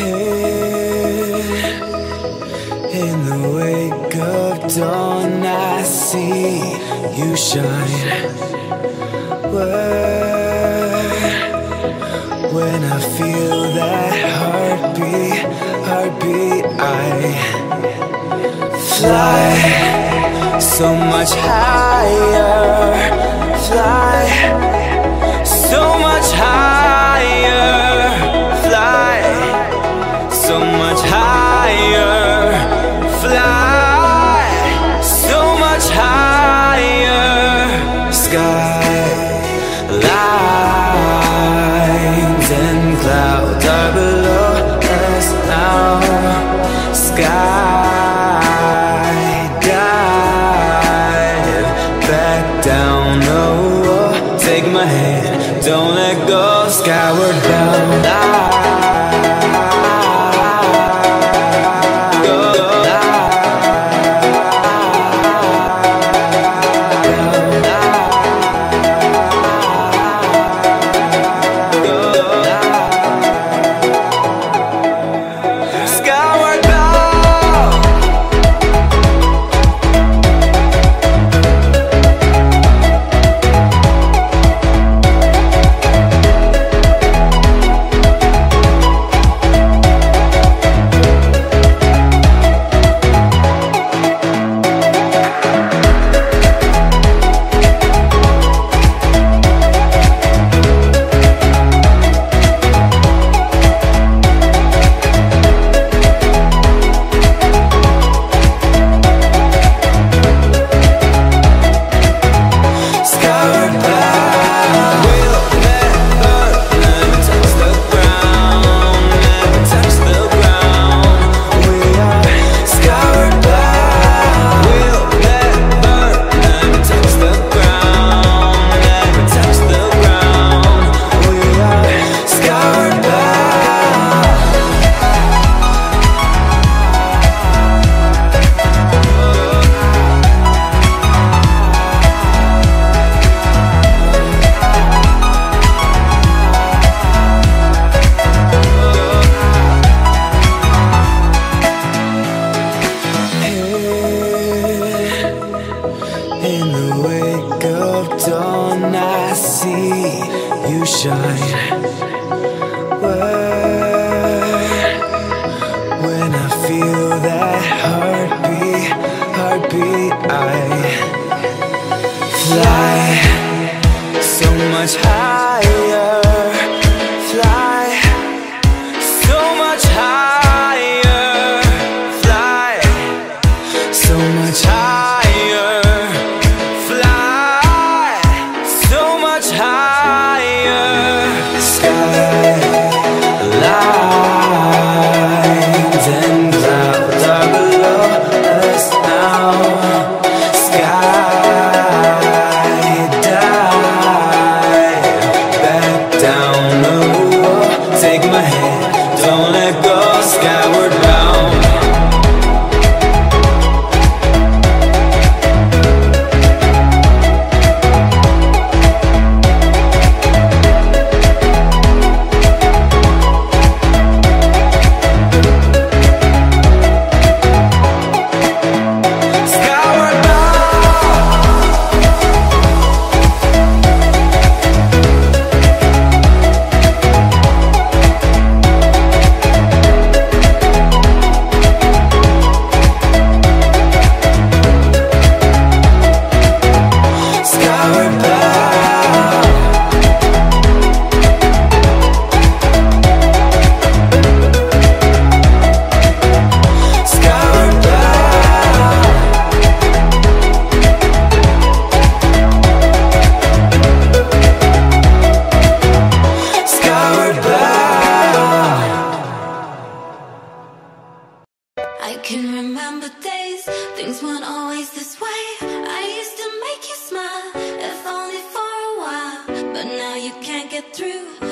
In the wake of dawn, I see you shine. When I feel that heartbeat, I fly so much higher. Fly so much higher. Fly so much higher. Fly so much higher. Skylines and clouds are below us now. Skydive back down. Oh, take my hand, don't let go. Skyward bound. In the wake of dawn, I see you shine. When I feel that heartbeat, I fly so much higher. Fly so much higher. Fly so much higher. Skylines and clouds are below us now. Skydive back down. Oh, take my hand, don't let go. Skyward bound. I can remember days, things weren't always this way. I used to make you smile, if only for a while. But now you can't get through.